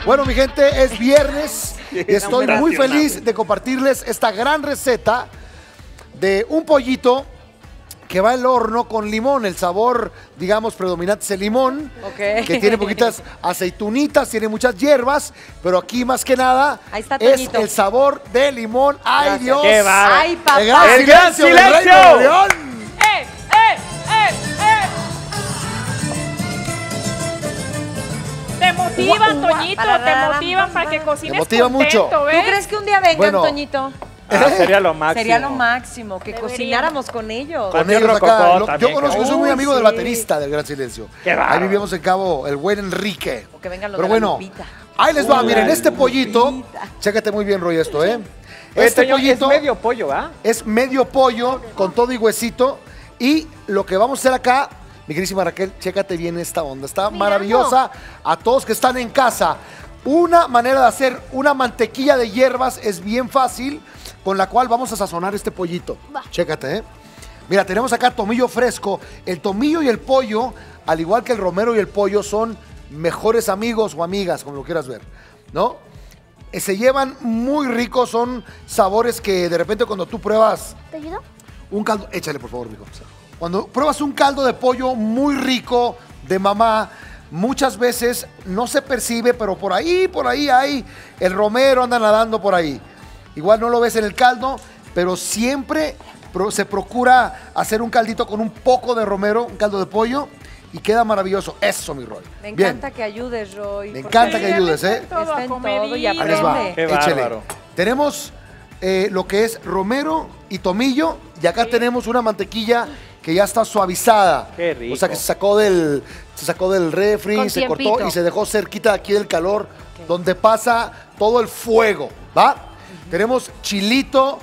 Bueno, mi gente, es viernes y estoy muy feliz de compartirles esta gran receta de un pollito que va al horno con limón. El sabor, digamos, predominante es el limón, que tiene poquitas aceitunitas, tiene muchas hierbas, pero aquí más que nada es el sabor de limón. ¡Ay, Gracias. Dios! ¡Qué bárbaro! ¡Ay, papá! ¡El gran silencio del Rey de León! Te motivan, Toñito, te motivan para que cocines Te motiva contento, mucho. ¿ves? ¿Tú crees que un día vengan, Toñito? Sería lo máximo. Sería lo máximo, que cocináramos con ellos. Con ellos acá. Yo conozco, soy muy amigo del baterista del Gran Silencio. Ahí vivíamos en Cabo, el buen Enrique. O que vengan los Pero de la bueno, Lupita. ahí les va. Miren, este pollito, chécate muy bien, Roy, esto, ¿eh? Este pollito es medio pollo, ¿ah? es medio pollo con todo y huesito. Y lo que vamos a hacer acá, mi queridísima Raquel, chécate bien esta onda. Está maravillosa. A todos que están en casa, una manera de hacer una mantequilla de hierbas es bien fácil, con la cual vamos a sazonar este pollito. Chécate, ¿eh? Mira, tenemos acá tomillo fresco. El tomillo y el pollo, al igual que el romero y el pollo, son mejores amigos o amigas, como lo quieras ver, ¿no? Se llevan muy ricos, son sabores que de repente cuando tú pruebas... ¿Te ayudo? Un caldo, échale por favor, mijo. Cuando pruebas un caldo de pollo muy rico de mamá, muchas veces no se percibe, pero por ahí hay el romero, anda nadando por ahí. Igual no lo ves en el caldo, pero siempre se procura hacer un caldito con un poco de romero, un caldo de pollo, y queda maravilloso. Eso, mi Roy. Me encanta que ayudes, Roy. Me encanta que ayudes, ¿eh? Está en todo y Ahí les va. aprende. Échale. Tenemos lo que es romero y tomillo, y acá tenemos una mantequilla que ya está suavizada. Qué rico. O sea, que se sacó del refri, Con se tiempito. cortó y se dejó cerquita de aquí del calor, donde pasa todo el fuego, ¿va? Tenemos chilito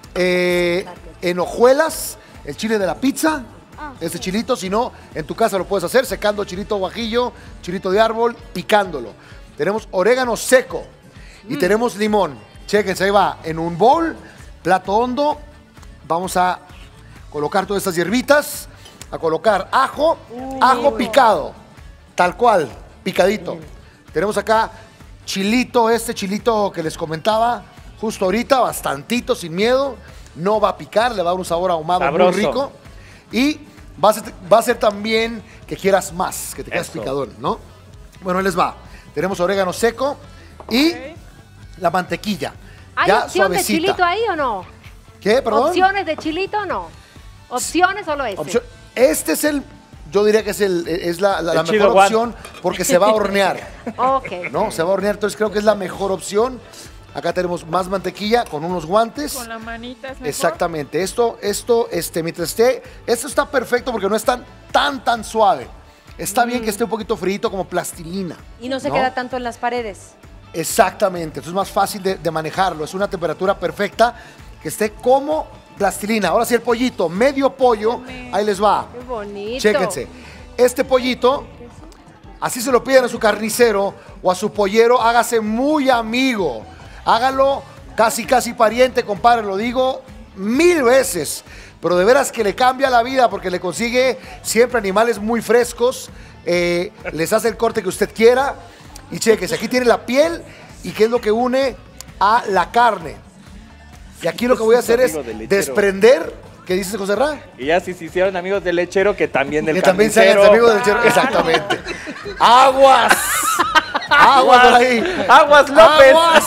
en hojuelas, el chile de la pizza. Este chilito, si no, en tu casa lo puedes hacer secando chilito guajillo, chilito de árbol, picándolo. Tenemos orégano seco y tenemos limón. Chéquense, ahí va, en un bowl, plato hondo, vamos a colocar todas estas hierbitas, a colocar ajo, ajo picado, tal cual, picadito. Tenemos acá chilito, este chilito que les comentaba, justo ahorita, bastantito, sin miedo, no va a picar, le va a dar un sabor ahumado sabroso, muy rico. Y va a ser también que quieras más, que te quedas picadón, ¿no? Bueno, ahí les va. Tenemos orégano seco y la mantequilla. ¿Hay ya opción de suavecita. chilito ahí o no? ¿Qué? ¿Perdón? ¿Opciones de chilito o no? ¿Opciones solo ese? Este es yo diría que es la mejor chido one. opción porque se va a hornear. Ok. ¿No? Se va a hornear, entonces creo que es la mejor opción. Acá tenemos más mantequilla con unos guantes. Con la manita es mejor. Exactamente. Mientras esto está perfecto porque no es tan suave. Está bien que esté un poquito frito como plastilina. Y no se queda tanto en las paredes. Exactamente. Entonces es más fácil de manejarlo. Es una temperatura perfecta que esté como plastilina. Ahora sí el pollito, medio pollo. Ahí les va. Qué bonito. Chéquense. Este pollito, así se lo piden a su carnicero o a su pollero, hágase muy amigo. Hágalo casi pariente, compadre, lo digo 1000 veces. Pero de veras que le cambia la vida porque le consigue siempre animales muy frescos. Les hace el corte que usted quiera. Y chéquese, aquí tiene la piel y qué es lo que une a la carne. Y aquí lo que voy a hacer es desprender. ¿Qué dices, José Ra? Y ya si se hicieron amigos del lechero, que también del Que también se hagan carnicero. amigos del lechero. Exactamente. ¡Aguas! ¡Aguas por ahí! ¡Aguas, López! ¡Aguas!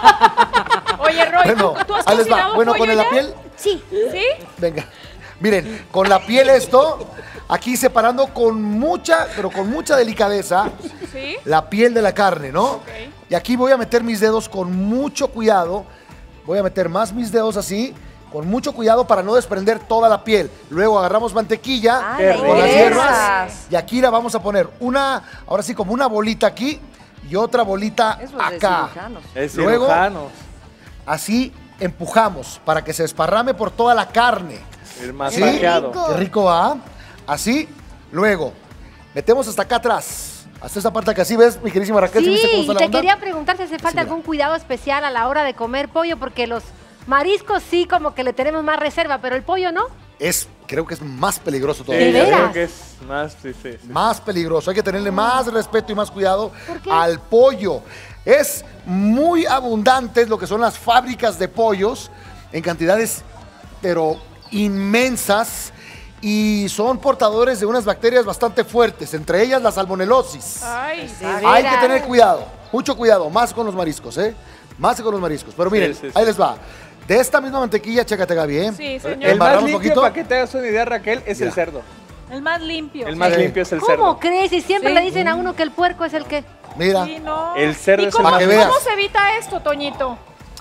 Oye, Roy, Bueno, ¿tú has ahí les va. cocinado Bueno, pollo con la ya? piel. Sí. ¿Sí? Venga. Miren, con la piel aquí separando con mucha delicadeza ¿Sí? la piel de la carne, ¿no? Ok. Y aquí voy a meter mis dedos con mucho cuidado. Voy a meter más mis dedos así, con mucho cuidado para no desprender toda la piel. Luego agarramos mantequilla Qué con las rico. hierbas y aquí la vamos a poner ahora sí como una bolita aquí y otra bolita Eso es de acá. cirujanos. Es Luego, cirujanos. así empujamos para que se desparrame por toda la carne. El más ¿Sí? pajeado. Qué rico va. Así, luego, metemos hasta acá atrás. Hasta esta parte que así ves, mi queridísima Raquel. ¿sí viste cómo Sí, está y la te onda? quería preguntar si hace falta mira. algún cuidado especial a la hora de comer pollo, porque los mariscos sí como que le tenemos más reserva, pero el pollo no. Creo que es más peligroso Sí, todavía. ¿De yo veras? creo que es más, sí. Más peligroso. Hay que tenerle más respeto y más cuidado ¿Por qué? al pollo. Es muy abundante lo que son las fábricas de pollos en cantidades, pero inmensas, y son portadores de unas bacterias bastante fuertes, entre ellas la salmonelosis. Ay, sí. Hay que tener cuidado, mucho cuidado, más con los mariscos, ¿eh? Más con los mariscos. Pero miren, Sí. ahí les va. De esta misma mantequilla, chécate, Gaby, ¿eh? Sí, señor. El más Embarramos un limpio, poquito. para que te hagas una idea, Raquel, es Mira. el cerdo. El más limpio. El más Sí. limpio es el ¿Cómo cerdo. crees? Y siempre Sí. le dicen a uno que el puerco es el que... Mira, Sí, no. El cerdo ¿Y es el cómo, más limpio. cómo se evita esto, Toñito?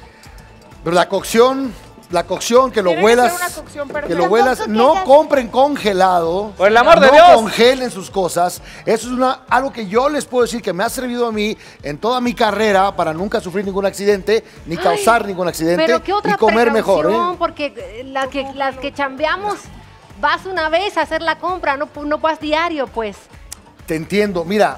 pero la cocción, que lo Tiene que huelas, ser una cocción que perfecta. lo huelas, Tampoco no quejas. compren congelado. Por el amor de no Dios. congelen sus cosas. Eso es algo que yo les puedo decir que me ha servido a mí en toda mi carrera para nunca sufrir ningún accidente, ni causar ningún accidente, Pero qué otra y comer mejor, precaución, ¿eh? porque las que chambeamos, vas una vez a hacer la compra, no vas diario, pues. Te entiendo. Mira,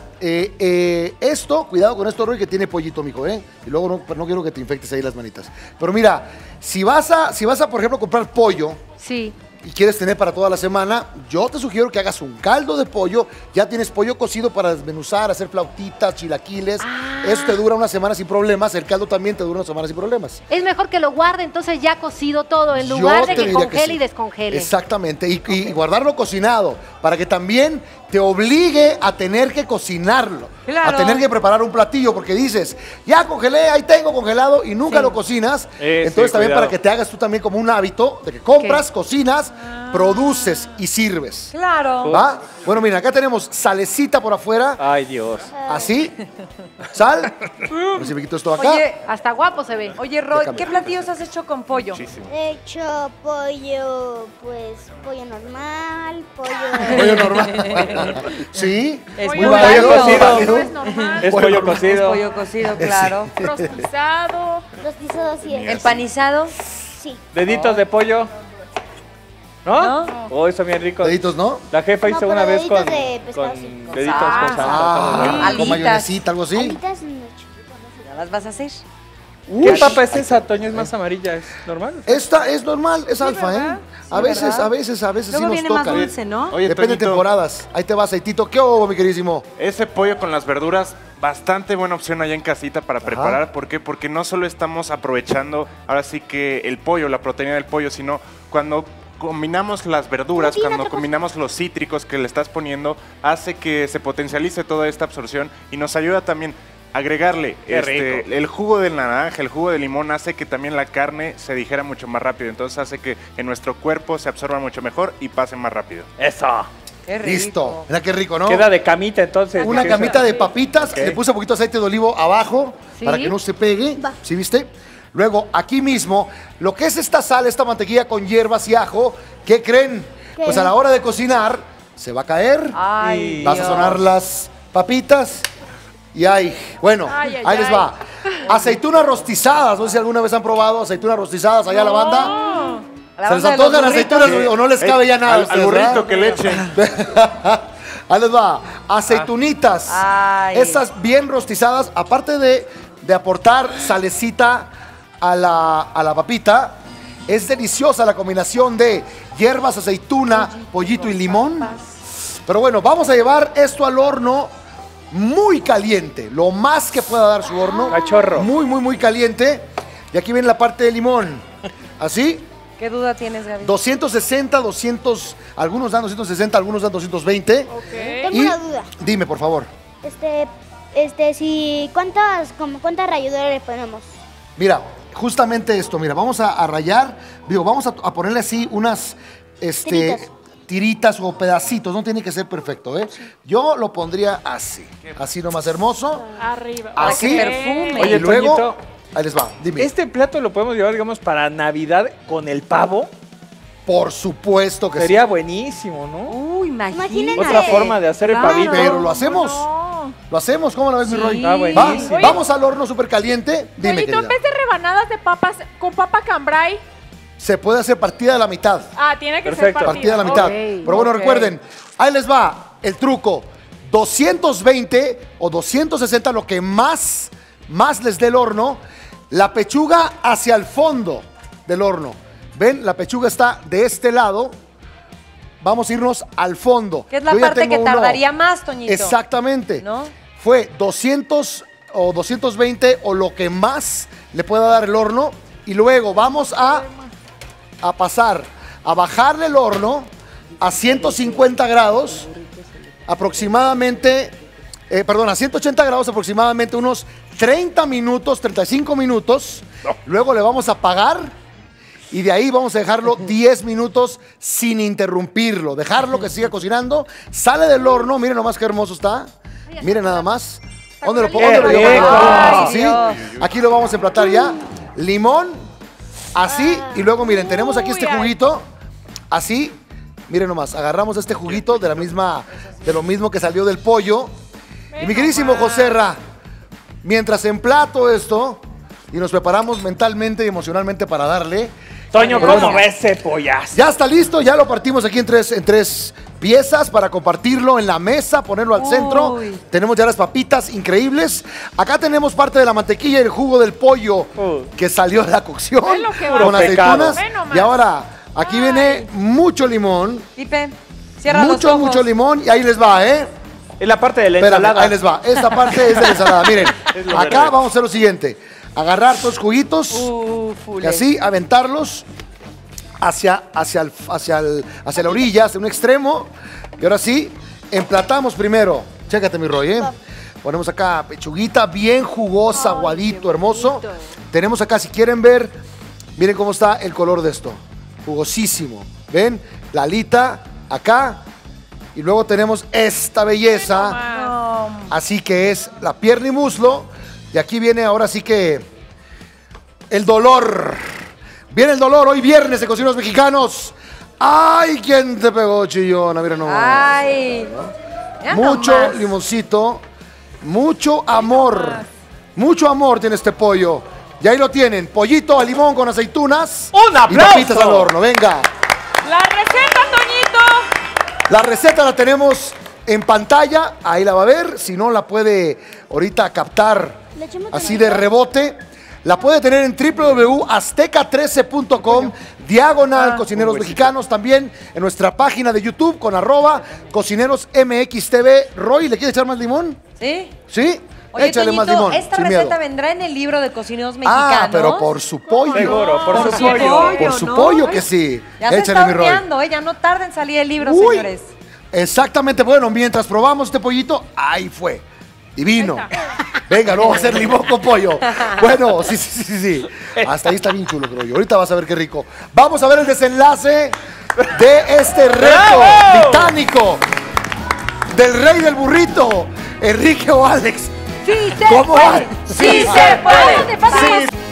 esto, cuidado con esto, Roy, que tiene pollito, mijo, ¿eh? Y luego no quiero que te infectes ahí las manitas. Pero mira, si vas a, por ejemplo, comprar pollo Sí. y quieres tener para toda la semana, yo te sugiero que hagas un caldo de pollo. Ya tienes pollo cocido para desmenuzar, hacer flautitas, chilaquiles. Eso te dura una semana sin problemas. El caldo también te dura una semana sin problemas. Es mejor que lo guarde entonces ya cocido todo, en Yo lugar de te que diría congele sí. y descongele. Exactamente. Y guardarlo cocinado para que también te obligue a tener que cocinarlo. Claro. A tener que preparar un platillo porque dices, ya congelé, ahí tengo congelado y nunca Sí. lo cocinas. Sí, Entonces también cuidado. para que te hagas tú también como un hábito de que compras, cocinas, produces y sirves. Claro. ¿Va? Bueno, mira, acá tenemos salecita por afuera, Ay, Dios. así, sal. A ver si me quito esto de acá. Oye, Hasta guapo se ve. oye, Roy, Déjame. ¿qué platillos has hecho con pollo? He hecho pollo, pues pollo normal, Pollo normal. Sí, Es Pollo muy válido, válido. cocido. No es normal. Es Pollo pollo normal. Es cocido. pollo cocido, claro. Rostizado. rostizado sí es. Empanizado, Sí. Deditos de pollo. ¿No? ¿No? Oh, eso bien rico. deditos, ¿no? La jefa No, hizo pero una vez deditos con, de pescado, con sí. deditos Con con salsa. salsa. Con Alitas. mayonesita, algo así. Alitas no he hecho. ¿ya las vas a hacer? ¿Qué papa es esa, Toño? ¿Es más amarilla? ¿Es normal? Esta es normal, es alfa, ¿verdad? ¿eh? A veces sí Luego nos viene más toca. dulce, ¿no? Oye, Depende de Toñito, temporadas. Ahí te va aceitito. ¿Qué hubo, mi queridísimo? ese pollo con las verduras, bastante buena opción allá en casita para preparar. ¿Por qué? Porque no solo estamos aprovechando ahora sí que el pollo, la proteína del pollo, sino cuando combinamos las verduras, cuando combinamos los cítricos que le estás poniendo, hace que se potencialice toda esta absorción y nos ayuda también a agregarle Qué rico. el jugo del naranja, el jugo de limón, hace que también la carne se digiera mucho más rápido. Entonces hace que en nuestro cuerpo se absorba mucho mejor y pase más rápido. Eso. Qué rico. Listo. Mira qué rico, ¿no? Queda de camita entonces. Una Sí, camita esa. de papitas. Ok. Le puse un poquito de aceite de olivo abajo Sí. para que no se pegue. Va. ¿Sí viste? Luego, aquí mismo, lo que es esta sal, esta mantequilla con hierbas y ajo, ¿qué creen? ¿Qué? Pues a la hora de cocinar, se va a caer. Ay, Vas a Dios. sonar las papitas. Y ahí, bueno, Ay, ay, ahí les ay. va. Aceitunas rostizadas. No sé si alguna vez han probado aceitunas rostizadas allá a la banda. No. A la ¿Se les banda de los antojan burritos. aceitunas o no les cabe ya nada? a Al ustedes, burrito ¿verdad? que le echen. Ahí les va. Aceitunitas. Ay. Estas bien rostizadas. Aparte de aportar salecita a la papita, es deliciosa la combinación de hierbas, aceituna, pollito y limón. Pero bueno, vamos a llevar esto al horno muy caliente. Lo más que pueda dar su horno. Cachorro. Muy, muy, muy caliente. Y aquí viene la parte de limón. Así. ¿Qué duda tienes, Gaby? 260, 200, algunos dan 260, algunos dan 220. Ok. Tengo una duda. Dime, por favor. Si ¿cuántas rayaduras le ponemos? Mira, justamente esto, mira, vamos a rayar, vamos a ponerle así unas Tiritas. tiritas o pedacitos, no tiene que ser perfecto, ¿eh? Yo lo pondría así nomás hermoso. Arriba. Así. que perfume. Oye, y luego, Toñito, ahí les va, dime. este plato lo podemos llevar, digamos, para Navidad con el pavo. Por supuesto que Sería buenísimo, ¿no? Uy, imagínate. Imagínate. Otra forma de hacer el Claro. sí. pavito. Pero lo hacemos. No. Lo hacemos, ¿cómo la ves, mi Sí. Roy? Ah, ¿Va? buenísimo. Vamos al horno súper caliente. Dime, Toñito, querida. en vez de rebanadas de papas con papa cambray, Se puede hacer partida de la mitad. tiene que Perfecto. ser Partida partida. de la mitad. Ok, Pero bueno, ok. recuerden, ahí les va el truco. 220 o 260, lo que más les dé el horno. La pechuga hacia el fondo del horno. ¿Ven? La pechuga está de este lado. Vamos a irnos al fondo. Que es la Yo ya parte que tengo uno. tardaría más, Toñito. Exactamente. ¿No? Fue 200 o 220 o lo que más le pueda dar el horno. Y luego vamos a pasar a bajarle el horno a 150 grados aproximadamente, a 180 grados aproximadamente unos 30 minutos, 35 minutos. Luego le vamos a apagar y de ahí vamos a dejarlo 10 minutos sin interrumpirlo. Dejarlo que siga cocinando. Sale del horno, miren nomás qué hermoso está. Miren nada más. ¿Dónde lo pongo? ¡Qué ¿Dónde lo pongo? rico! Ah, ¡Ay, ¿sí? Dios! Aquí lo vamos a emplatar ya. Limón, así. Y luego miren, tenemos aquí este Uy, ay. juguito. Así. Miren nomás, agarramos este juguito de lo mismo que salió del pollo. Y mi queridísimo Joserra, mientras emplato esto y nos preparamos mentalmente y emocionalmente para darle, Toño, Pero ¿cómo bueno. ves ese pollazo? ya está listo, ya lo partimos aquí en tres piezas para compartirlo en la mesa, ponerlo al centro. Uy. Tenemos ya las papitas increíbles. Acá tenemos parte de la mantequilla y el jugo del pollo que salió de la cocción Ve lo que va. con Puro pecado. aceitunas. Ve nomás. Y ahora, aquí viene mucho limón, Pipe, cierra los ojos. mucho limón y ahí les va, ¿eh? Es la parte de la Espérame, ensalada. ahí les va. Esta parte es de la ensalada. Miren, Es lo acá verde. vamos a hacer lo siguiente. Agarrar todos los juguitos y Fule. así aventarlos hacia la orilla, hacia un extremo. Y ahora sí, emplatamos primero. Chécate, mi Roy, ¿eh? Ponemos acá pechuguita bien jugosa, aguadito, hermoso. Tenemos acá, si quieren ver, miren cómo está el color de esto. Jugosísimo. ¿Ven? La alita acá. Y luego tenemos esta belleza. Más. Así que es la pierna y muslo. Y aquí viene ahora sí que el dolor. Viene el dolor hoy viernes de Cocineros Mexicanos. ¡Ay! ¿Quién te pegó, chillona? Mira nomás. Ay. Ya Mucho nomás. limoncito. Mucho amor. Mucho amor tiene este pollo. Y ahí lo tienen. Pollito al limón con aceitunas. ¡Un Y aplauso! papitas al horno. Venga. La receta, Toñito. La receta la tenemos en pantalla, ahí la va a ver, si no la puede ahorita captar ¿Le echamos así tomato? de rebote. La puede tener en www.azteca13.com, diagonal Cocineros Mexicanos, también en nuestra página de YouTube con @CocinerosMXTV. Roy, ¿le quieres echar más limón? ¿Sí? ¿Sí? Oye, Échale Toñito, más limón. esta sin receta miedo. vendrá en el libro de Cocineros Mexicanos. Ah, pero por su pollo. Seguro, por Por su su pollo. pollo. Por su ¿no? pollo que sí. Ya se Échale, está mi Roy. horneando, ya no tarda en salir el libro, Uy, señores. exactamente, bueno, mientras probamos este pollito, ahí fue. Divino. Ahí Venga, no vamos a hacer limón con pollo. Bueno, sí. Hasta ahí está bien chulo, creo yo. Ahorita vas a ver qué rico. Vamos a ver el desenlace de este reto ¡Bravo! titánico del rey del burrito, Enrique o Alex. ¡Sí se ¿Cómo puede! va? ¡Sí se puede! ¡Pásate! Sí